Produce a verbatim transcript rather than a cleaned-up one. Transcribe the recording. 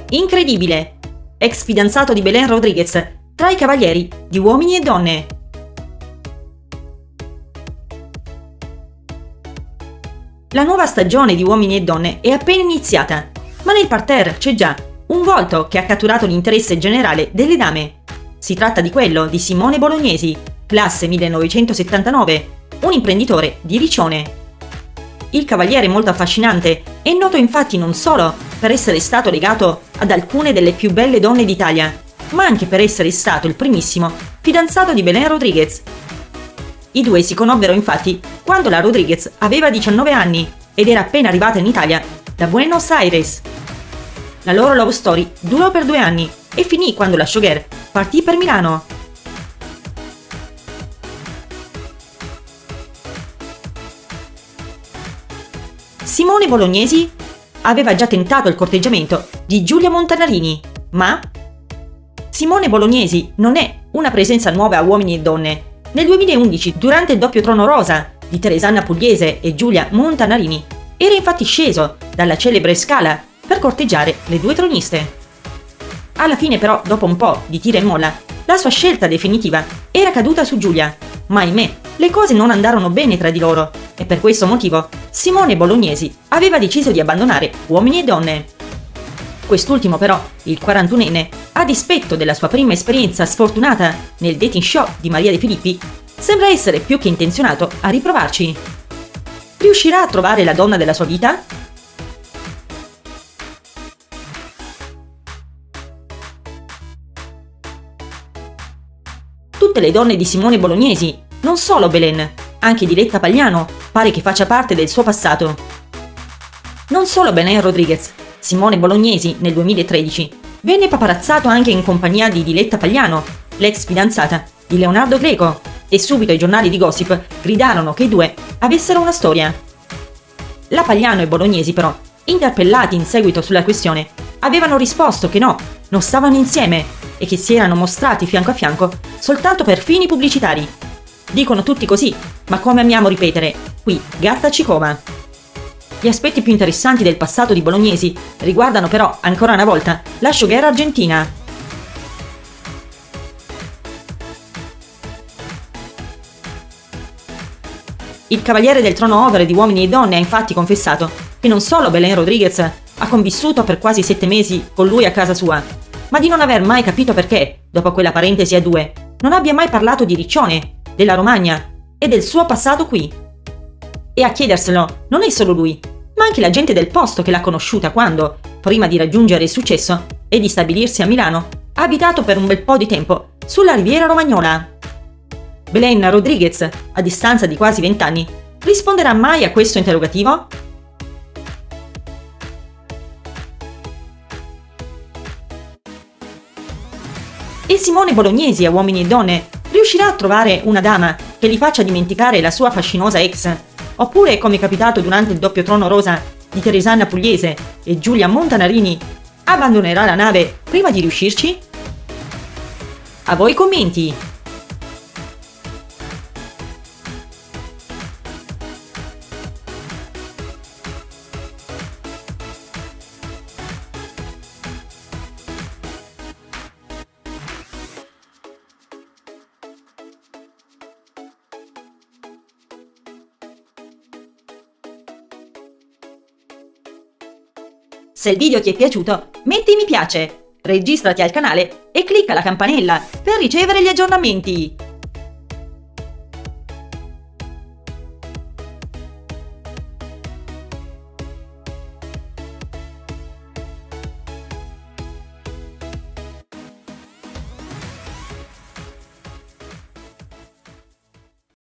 incredibile! Ex fidanzato di Belén Rodríguez, tra i cavalieri di Uomini e Donne. La nuova stagione di Uomini e Donne è appena iniziata, ma nel parterre c'è già un volto che ha catturato l'interesse generale delle dame. Si tratta di quello di Simone Bolognesi, classe millenovecentosettantanove, un imprenditore di Riccione. Il cavaliere molto affascinante è noto infatti non solo per essere stato legato ad alcune delle più belle donne d'Italia, ma anche per essere stato il primissimo fidanzato di Belén Rodríguez. I due si conobbero infatti quando la Rodríguez aveva diciannove anni ed era appena arrivata in Italia da Buenos Aires. La loro love story durò per due anni e finì quando la showgirl partì per Milano. Simone Bolognesi aveva già tentato il corteggiamento di Giulia Montanarini, ma Simone Bolognesi non è una presenza nuova a Uomini e Donne. Nel duemilaundici, durante il doppio trono rosa di Teresanna Pugliese e Giulia Montanarini, era infatti sceso dalla celebre Scala per corteggiare le due troniste. Alla fine però, dopo un po' di tira e molla, la sua scelta definitiva era caduta su Giulia, ma ahimè, le cose non andarono bene tra di loro e per questo motivo Simone Bolognesi aveva deciso di abbandonare Uomini e Donne. Quest'ultimo però, il quarantunenne, a dispetto della sua prima esperienza sfortunata nel dating show di Maria De Filippi, sembra essere più che intenzionato a riprovarci. Riuscirà a trovare la donna della sua vita? Tutte le donne di Simone Bolognesi, non solo Belén, anche Diletta Pagliano, pare che faccia parte del suo passato. Non solo Belén Rodríguez, Simone Bolognesi nel duemilatredici venne paparazzato anche in compagnia di Diletta Pagliano, l'ex fidanzata di Leonardo Greco, e subito i giornali di gossip gridarono che i due avessero una storia. La Pagliano e Bolognesi però, interpellati in seguito sulla questione, avevano risposto che no, non stavano insieme e che si erano mostrati fianco a fianco soltanto per fini pubblicitari. Dicono tutti così, ma come amiamo ripetere, qui gatta ci cova. Gli aspetti più interessanti del passato di Bolognesi riguardano però, ancora una volta, la showgirl argentina. Il cavaliere del trono over di Uomini e Donne ha infatti confessato che non solo Belén Rodríguez ha convissuto per quasi sette mesi con lui a casa sua, ma di non aver mai capito perché, dopo quella parentesi a due, non abbia mai parlato di Riccione, della Romagna e del suo passato qui. E a chiederselo non è solo lui, ma anche la gente del posto che l'ha conosciuta quando, prima di raggiungere il successo e di stabilirsi a Milano, ha abitato per un bel po' di tempo sulla riviera romagnola. Belén Rodríguez, a distanza di quasi vent'anni, risponderà mai a questo interrogativo? E Simone Bolognesi a Uomini e Donne riuscirà a trovare una dama che gli faccia dimenticare la sua fascinosa ex? Oppure, come è capitato durante il doppio trono rosa di Teresanna Pugliese e Giulia Montanarini, abbandonerà la nave prima di riuscirci? A voi i commenti! Se il video ti è piaciuto, metti mi piace, registrati al canale e clicca la campanella per ricevere gli aggiornamenti.